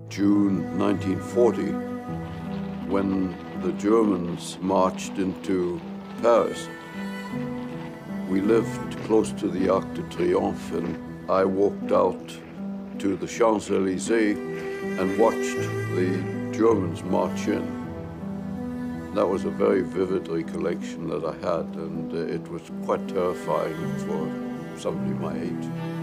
June 1940, when the Germans marched into Paris. We lived close to the Arc de Triomphe, and I walked out to the Champs-Élysées and watched the Germans march in. That was a very vivid recollection that I had, and it was quite terrifying for somebody my age.